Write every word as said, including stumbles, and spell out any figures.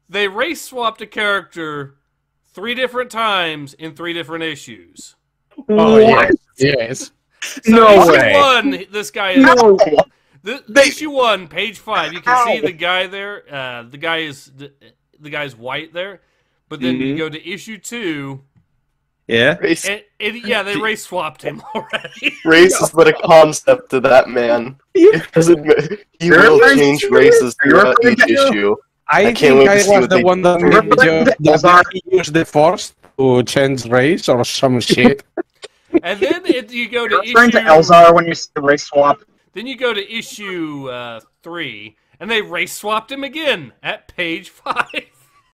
they race swapped a character three different times in three different issues. Oh yes, yes. So No issue way. one, this guy is No. the, They- issue one, page five. You can Ow. see the guy there. Uh, the guy is the, the guy's white there, but then you Mhm. go to issue two. Yeah. Race, And, and yeah, they race swapped him already. race is but a concept to that man. You- It doesn't. ma- He You're will referring change to- races you're throughout referring each to- issue. I, I can't think wait to I see was what the they one that do. made the that he used the force to change race or some shit. And then it, you go to You're referring issue. to Elzar when you see the race swap. Then you go to issue uh, three, and they race swapped him again at page five.